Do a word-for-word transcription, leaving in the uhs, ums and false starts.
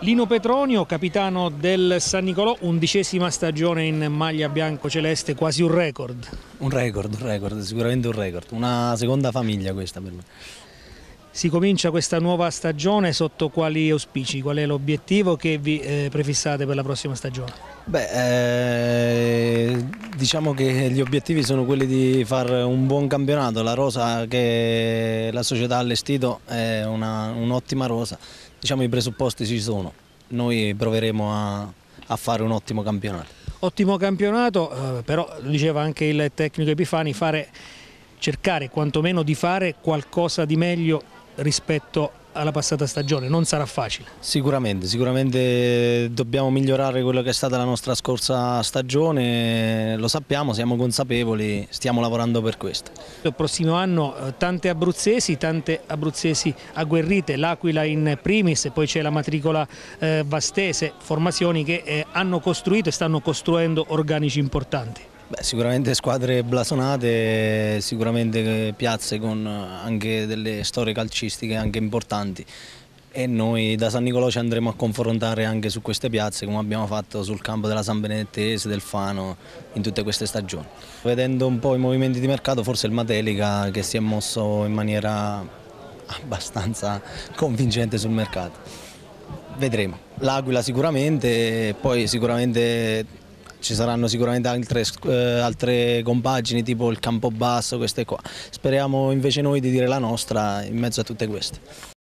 Lino Petronio, capitano del San Nicolò, undicesima stagione in maglia bianco-celeste, quasi un record. Un record, un record, sicuramente un record, una seconda famiglia questa per me. Si comincia questa nuova stagione sotto quali auspici? Qual è l'obiettivo che vi eh, prefissate per la prossima stagione? Beh, eh, diciamo che gli obiettivi sono quelli di fare un buon campionato. La rosa che la società ha allestito è un'ottima rosa, diciamo i presupposti ci sono, noi proveremo a, a fare un ottimo campionato. Ottimo campionato, eh, però lo diceva anche il tecnico Epifani, fare, cercare quantomeno di fare qualcosa di meglio rispetto alla passata stagione, non sarà facile. Sicuramente, sicuramente dobbiamo migliorare quello che è stata la nostra scorsa stagione, lo sappiamo, siamo consapevoli, stiamo lavorando per questo. Il prossimo anno eh, tante abruzzesi, tante abruzzesi agguerrite, l'Aquila in primis, poi c'è la matricola eh, vastese, formazioni che eh, hanno costruito e stanno costruendo organici importanti. Beh, sicuramente squadre blasonate, sicuramente piazze con anche delle storie calcistiche anche importanti e noi da San Nicolò ci andremo a confrontare anche su queste piazze come abbiamo fatto sul campo della San Benedettese, del Fano in tutte queste stagioni. Vedendo un po' i movimenti di mercato forse il Matelica che si è mosso in maniera abbastanza convincente sul mercato. Vedremo. L'Aquila sicuramente e poi sicuramente ci saranno sicuramente altre, eh, altre compagini tipo il Campobasso, queste qua. Speriamo invece noi di dire la nostra in mezzo a tutte queste.